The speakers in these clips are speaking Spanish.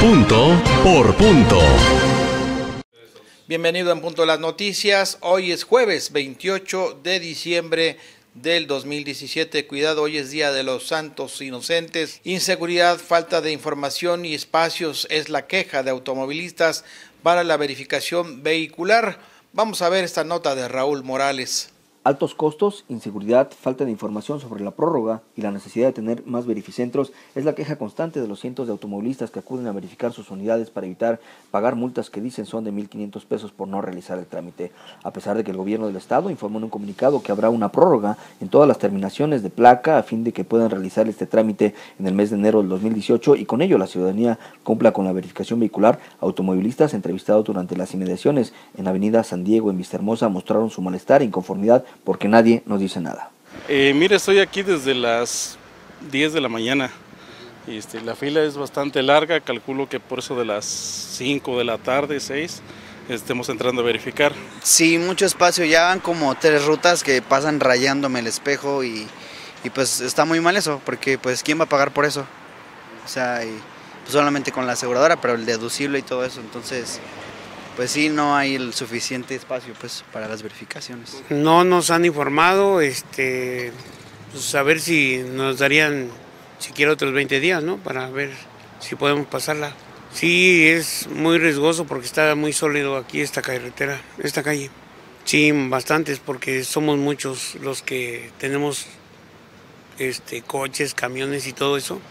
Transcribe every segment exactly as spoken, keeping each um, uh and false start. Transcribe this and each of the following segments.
Punto por punto. Bienvenido en Punto de las Noticias. Hoy es jueves veintiocho de diciembre del dos mil diecisiete. Cuidado, hoy es Día de los Santos Inocentes. Inseguridad, falta de información y espacios es la queja de automovilistas para la verificación vehicular. Vamos a ver esta nota de Raúl Morales. Altos costos, inseguridad, falta de información sobre la prórroga y la necesidad de tener más verificentros es la queja constante de los cientos de automovilistas que acuden a verificar sus unidades para evitar pagar multas que dicen son de mil quinientos pesos por no realizar el trámite. A pesar de que el gobierno del estado informó en un comunicado que habrá una prórroga en todas las terminaciones de placa a fin de que puedan realizar este trámite en el mes de enero del dos mil dieciocho y con ello la ciudadanía cumpla con la verificación vehicular, automovilistas entrevistados durante las inmediaciones en Avenida San Diego en Vistahermosa mostraron su malestar e inconformidad porque nadie nos dice nada. Eh, mire, estoy aquí desde las diez de la mañana. Este, la fila es bastante larga, calculo que por eso de las cinco de la tarde, seis, estemos entrando a verificar. Sí, mucho espacio, ya van como tres rutas que pasan rayándome el espejo y, y pues está muy mal eso, porque pues ¿quién va a pagar por eso? O sea, y, pues solamente con la aseguradora, pero el deducible y todo eso, entonces pues sí, no hay el suficiente espacio pues para las verificaciones. No nos han informado, este, pues a ver si nos darían siquiera otros veinte días, ¿no? Para ver si podemos pasarla. Sí, es muy riesgoso porque está muy sólido aquí esta carretera, esta calle. Sí, bastantes porque somos muchos los que tenemos este, coches, camiones y todo eso.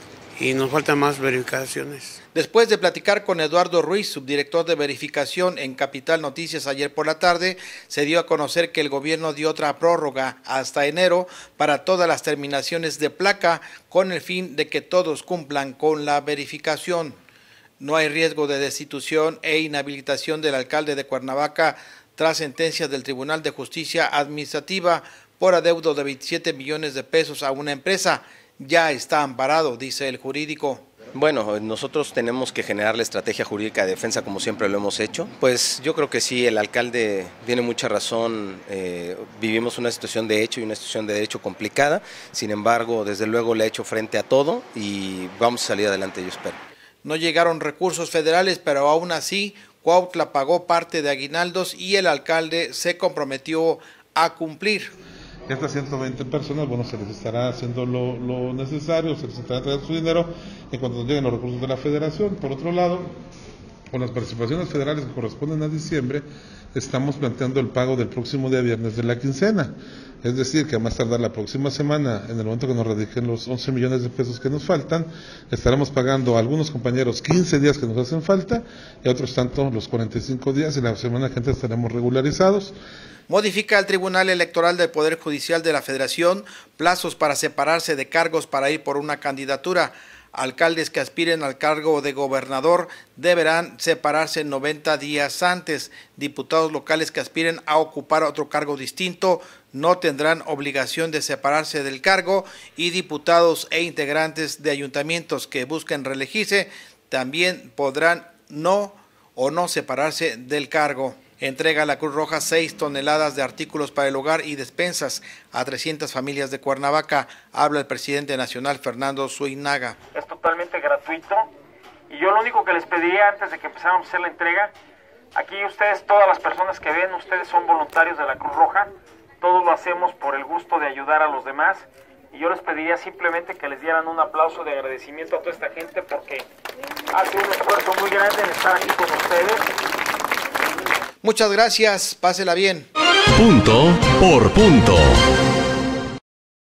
Y nos faltan más verificaciones. Después de platicar con Eduardo Ruiz, subdirector de verificación en Capital Noticias ayer por la tarde, se dio a conocer que el gobierno dio otra prórroga hasta enero para todas las terminaciones de placa con el fin de que todos cumplan con la verificación. No hay riesgo de destitución e inhabilitación del alcalde de Cuernavaca tras sentencias del Tribunal de Justicia Administrativa por adeudo de veintisiete millones de pesos a una empresa. Ya está amparado, dice el jurídico. Bueno, nosotros tenemos que generar la estrategia jurídica de defensa como siempre lo hemos hecho. Pues yo creo que sí, el alcalde tiene mucha razón, eh, vivimos una situación de hecho y una situación de derecho complicada, sin embargo, desde luego le ha hecho frente a todo y vamos a salir adelante, yo espero. No llegaron recursos federales, pero aún así, Cuautla pagó parte de aguinaldos y el alcalde se comprometió a cumplir. Estas ciento veinte personas, bueno, se les estará haciendo lo, lo necesario, se les estará trayendo su dinero en cuanto nos lleguen los recursos de la federación. Por otro lado, con las participaciones federales que corresponden a diciembre, estamos planteando el pago del próximo día viernes de la quincena. Es decir, que a más tardar la próxima semana, en el momento que nos radiquen los once millones de pesos que nos faltan, estaremos pagando a algunos compañeros quince días que nos hacen falta y a otros tanto los cuarenta y cinco días y la semana que entra estaremos regularizados. Modifica el Tribunal Electoral del Poder Judicial de la Federación plazos para separarse de cargos para ir por una candidatura. Alcaldes que aspiren al cargo de gobernador deberán separarse noventa días antes. Diputados locales que aspiren a ocupar otro cargo distinto no tendrán obligación de separarse del cargo y diputados e integrantes de ayuntamientos que busquen reelegirse también podrán no o no separarse del cargo. Entrega a la Cruz Roja seis toneladas de artículos para el hogar y despensas a trescientas familias de Cuernavaca. Habla el presidente nacional, Fernando Suinaga. Es totalmente gratuito y yo lo único que les pediría antes de que empezáramos a hacer la entrega, aquí ustedes, todas las personas que ven, ustedes son voluntarios de la Cruz Roja, todos lo hacemos por el gusto de ayudar a los demás y yo les pediría simplemente que les dieran un aplauso de agradecimiento a toda esta gente porque hace un esfuerzo muy grande en estar aquí con ustedes. Muchas gracias, pásela bien. Punto por punto.